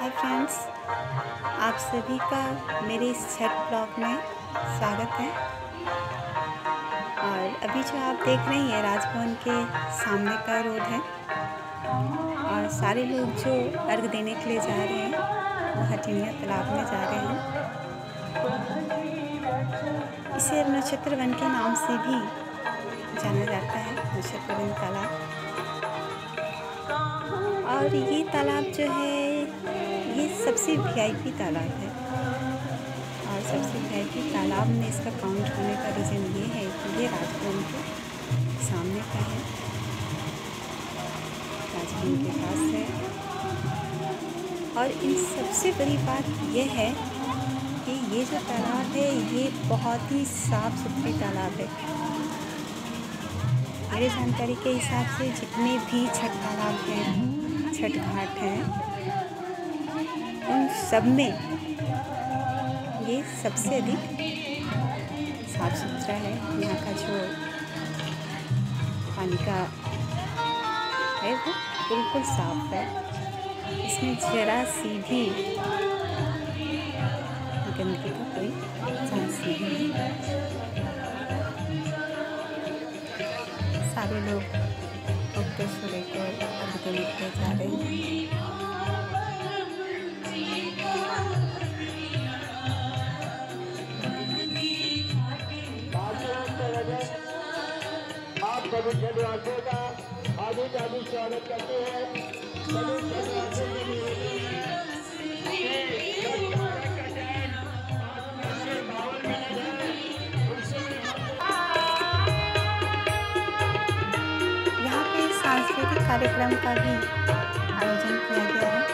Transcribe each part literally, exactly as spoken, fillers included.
Hi friends, आप सभी का मेरे इस छठ ब्लॉग में स्वागत है। और अभी जो आप देख रहे हैं राजभवन के सामने का रोड है और सारे लोग जो अर्घ देने के लिए जा रहे हैं वो हटिनिया तालाब में जा रहे हैं। इसे नक्षत्र वन के नाम से भी जाना जाता है, नक्षत्र वन तालाब। और ये तालाब जो है ये सबसे वीआईपी तालाब है और सबसे वीआईपी तालाब में इसका काउंट होने का रीज़न ये है कि ये राजभवन के सामने का है, राजभवन के पास है। और इन सबसे बड़ी बात यह है कि ये जो तालाब है ये बहुत ही साफ़ सुथरी तालाब है। मेरे जानकारी के हिसाब से जितने भी छठ तालाब हैं, छठ घाट हैं, उन सब में ये सबसे अधिक साफ सुथरा है। यहाँ का जो पानी का है वो बिल्कुल साफ है, इसमें जरा सी भी गंदगी का कोई चांस नहीं है। सारे लोग उगते सूर्य को अर्घ देने के लिए जा रहे हैं। आप सभी छठवासियों का हार्दिक हार्दिक स्वागत करते हैं। सभी छठवासियों के लिए यहाँ पे सांस्कृतिक कार्यक्रम का भी आयोजन किया गया है।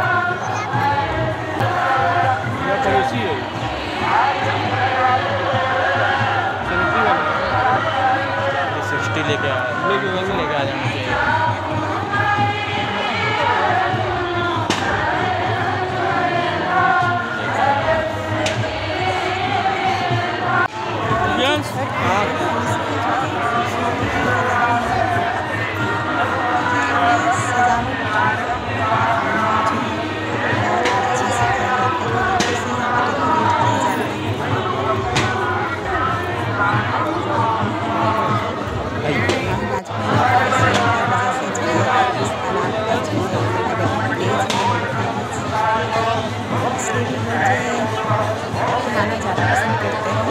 पड़ोसी है। खाना ज़्यादा पसंद करते हैं।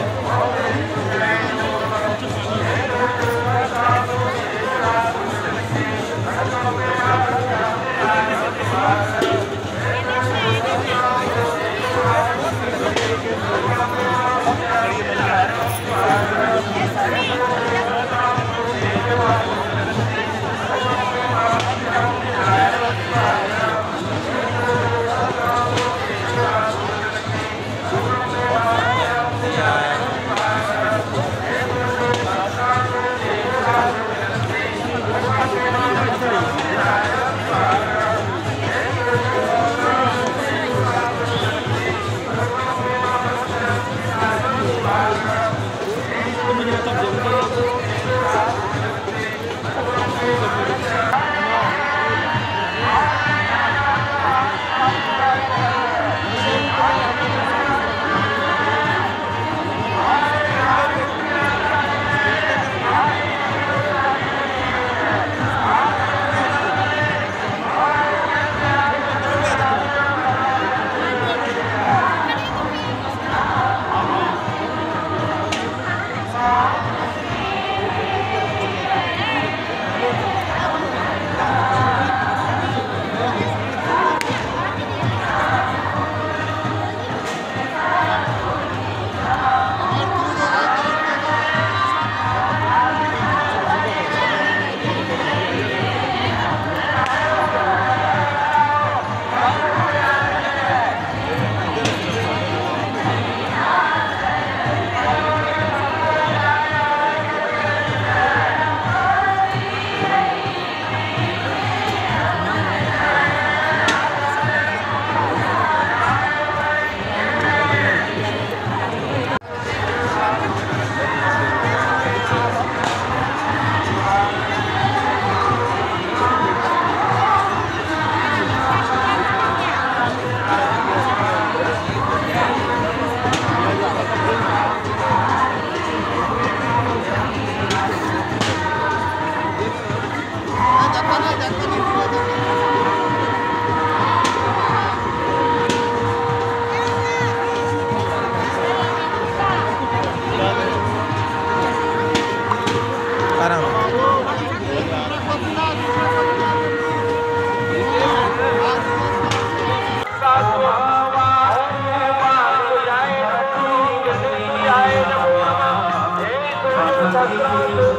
Thank you.